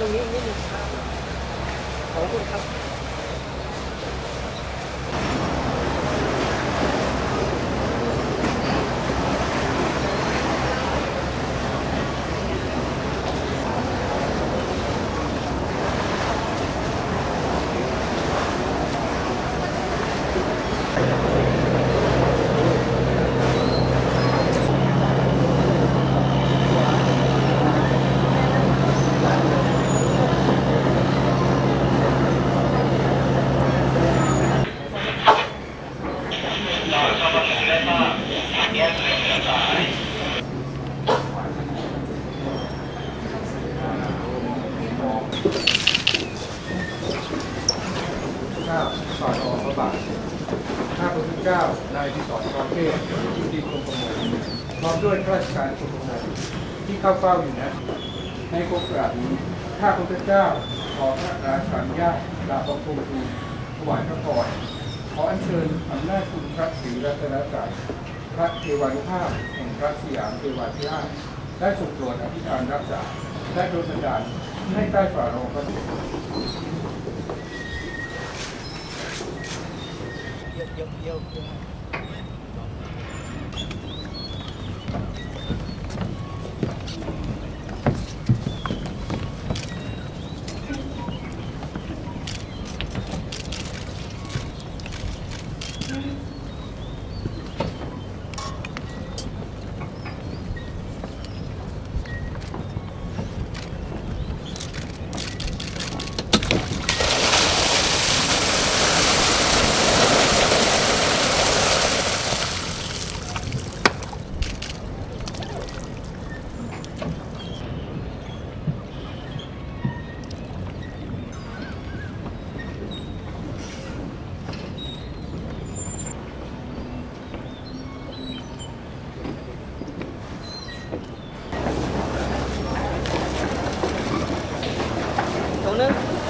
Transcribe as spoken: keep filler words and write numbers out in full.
ตรงนี้นิดนึงขอบคุณครับข้าฝ่าทองพระบาทข้าพระพุทธเจ้านายที่สอนประเทศที่ดีกรมประมงพร้อมด้วยข้าราชการกรมประมงที่เข้าเฝ้าอยู่นะในโอกาสนี้ข้าพระพุทธเจ้าขอพระราชานุญาตกราบบังคมทูลถวายพระพรขออัญเชิญอำนาจคุณพระศรีรัตนตรัยพระเทวานุภาพแห่งพระสยามเทวาธิราชได้ทรงโปรดอภิธานรักษาและโดยบันดาลให้ใต้ฝ่าละอองพระบาทเยี่ยมเยี่ยมเยี่ยมตรงนึง